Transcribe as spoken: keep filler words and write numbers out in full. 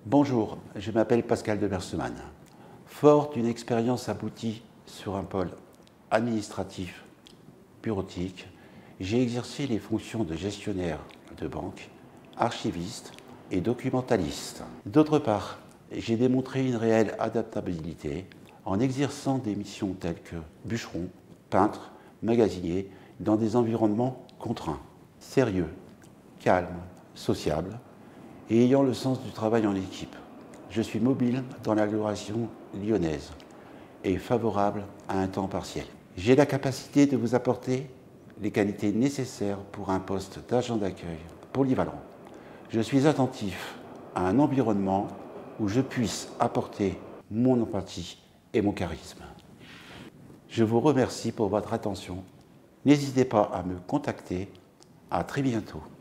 Bonjour, je m'appelle Pascal de Bersemann. Fort d'une expérience aboutie sur un pôle administratif bureautique, j'ai exercé les fonctions de gestionnaire de banque, archiviste et documentaliste. D'autre part, j'ai démontré une réelle adaptabilité en exerçant des missions telles que bûcheron, peintre, magasinier dans des environnements contraints, sérieux, calmes, sociables et ayant le sens du travail en équipe. Je suis mobile dans l'agglomération lyonnaise et favorable à un temps partiel. J'ai la capacité de vous apporter les qualités nécessaires pour un poste d'agent d'accueil polyvalent. Je suis attentif à un environnement où je puisse apporter mon empathie et mon charisme. Je vous remercie pour votre attention. N'hésitez pas à me contacter. À très bientôt.